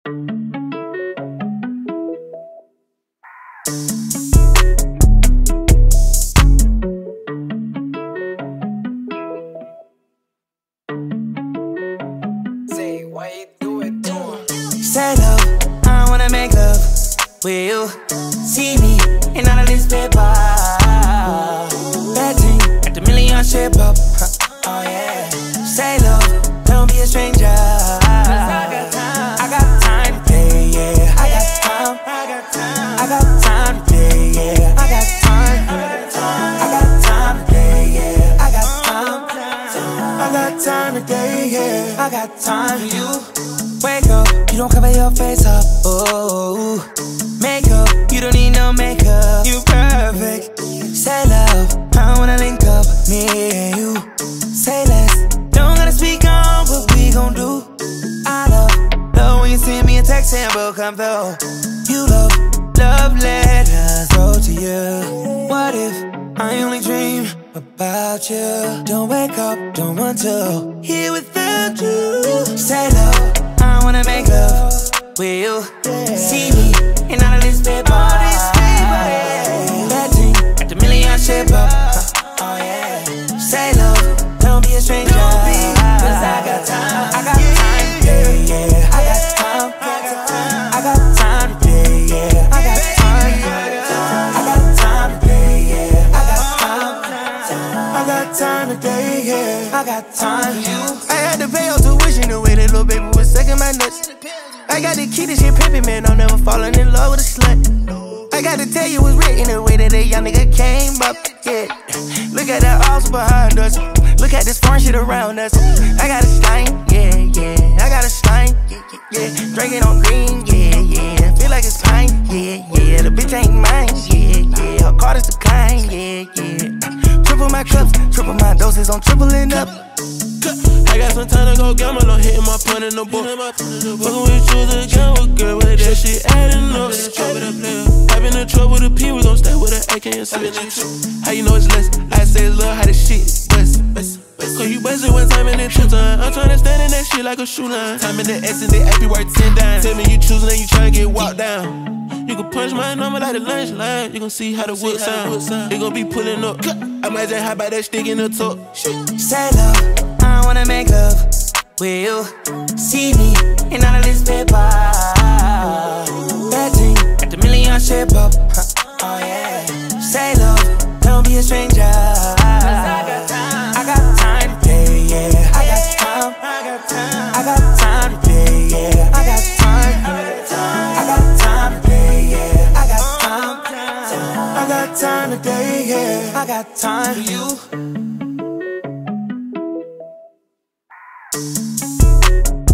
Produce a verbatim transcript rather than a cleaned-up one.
Say, why you do it to him? Say love, I wanna make love with you. See me in all of this paper. Betting at the million shape up. Oh yeah. Say love, don't be a stranger. I got time, I got time to play, yeah. I got time, I got time, I got time to play, yeah. I got time, I got time to play, yeah. I got time, I got time today, yeah. I got time for you. Wake up, you don't cover your face up. Oh, makeup, you don't need no makeup. You perfect. Say love, I wanna link up, me and you. Say less, don't gotta speak on what we gon' do. I love, love when you send me a text and we'll come through. You love, love letters wrote to you. What if I only dream about you? Don't wake up, don't want to here without you. Say love, I wanna make love with you. See me in all of this paper. Betting at the million shape up. Oh yeah. Say love, don't be a stranger. Cause I got time, I got time today, yeah. I got time, I got time today, yeah. I got time, I got time today, yeah. I got time, I got time today, yeah. I got time for you. I had to pay your tuition the way that little baby was sucking my nuts. I got the key to shit pimpin', man, I'm never falling in love with a slut. I got to tell you what's written the way that a young nigga came up, yeah. Look at that awesome behind us. Look at this foreign shit around us. I got a stein, yeah, yeah. I got a stein, yeah, yeah, yeah. Drinking on green, yeah, yeah. Feel like it's pine, yeah, yeah. The bitch ain't mine, yeah, yeah. Her card is declined, yeah, yeah. Triple my cups, triple my doses, I'm tripling up. I got some time to go gamble, I'm hitting my point in the book. Fuckin' with you again, with girl, with that shit adding up. I've been in trouble with a P, we gon' stay with an A K and switch. How you know it's less? I say it's love, how the shit bust. Cause you bust it one time and then two times. I'm tryna stand in that shit like a shoe line. Time in the S and the A P worth ten dimes. Tell me you choosing and you tryna get walked down. You can punch my number like the lunch line. You gon' see how the wood sound. They gon' be pulling up. I might just hop out that stick in the top. Say love, I wanna make love with you. See me in all of this paper. Betting at the million shape up. Oh yeah. Say love, don't be a stranger. I got time, I got time today, yeah. I got time, I got time, I got time today, yeah. I got time, I got time today, yeah. I got time, I got time today, yeah. I got time for you.